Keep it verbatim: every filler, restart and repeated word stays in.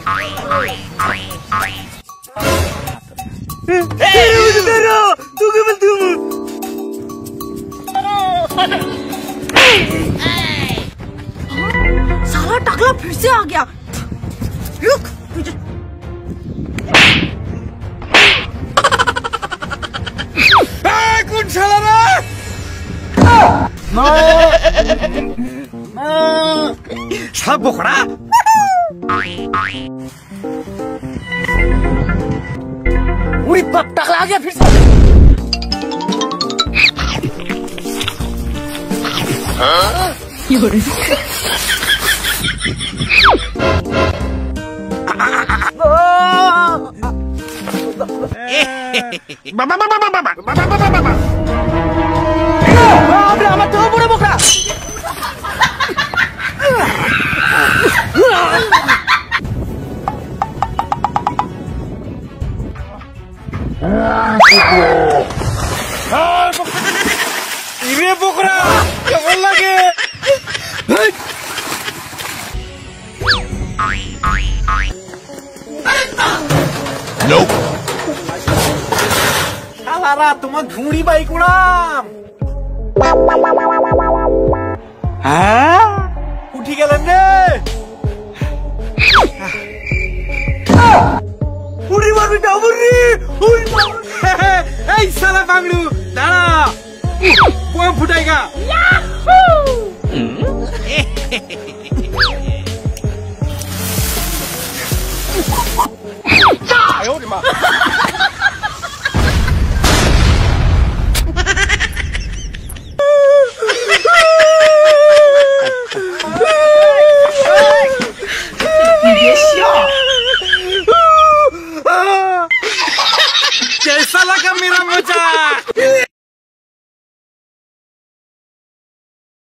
तू क्या बोलती हूँ? साला टकला फिर से आ गया। रुक मुझे। कौन साला रे? साला बोखड़ा। उड़ी बाप टकला आ गया फिर से। हाँ? Mama, mama, mama, mama, mama, mama, mama. Abra, ama tuh budak bokra. Ini bokra, jangan lagi. Nope. Alara, तुम्हां घूरी बाई कुणाम. हाँ? उठी के लन्ने. उड़ी मार भी जाओ उड़ी. उड़ी मार. ऐ साला बांगड़ू. दाना. कौन फुटाएगा? आयो रे माँ. कैसा लगा मेरा मजाक?